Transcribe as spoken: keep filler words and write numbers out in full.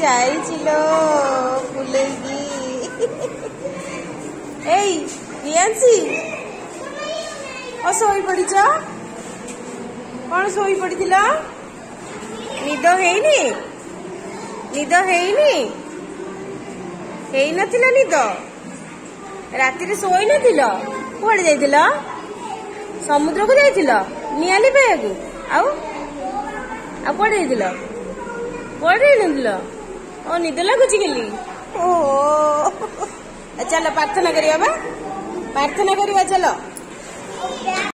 Xylo फुलेगी एई रियांसी ओ सोई पड़ीच कौन सोई पड़ीथिला निद हेनी निद हेनी हेई नथिला निद राति रे सोई नथिला कुआडे जाइथिला समुद्र को जाइथिला नियाली पाइबाकू आउ आ कुआडे जाइथिला कुआडे नथिला ओ निद लागुची गेली ओ चलो प्रार्थना करिया बा प्रार्थना करिया चलो।